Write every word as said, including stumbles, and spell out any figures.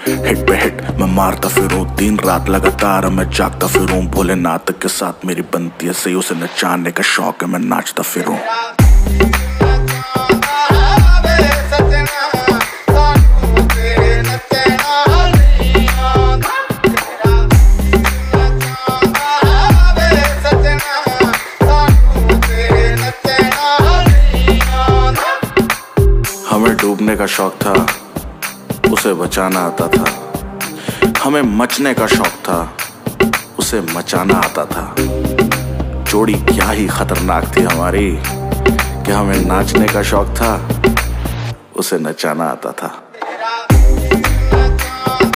Hit पे hit मैं मारता फिरूं, दिन रात लगातार मैं जागता फिरूं। भोलेनाथ के साथ मेरी बनती है सही, उसे नचाने का शौक है मैं नाचता फिरूं। हमें डूबने का शौक था, उसे बचाना आता था। हमें मचने का शौक था, उसे मचाना आता था। जोड़ी क्या ही खतरनाक थी हमारी कि हमें नाचने का शौक था, उसे नचाना आता था।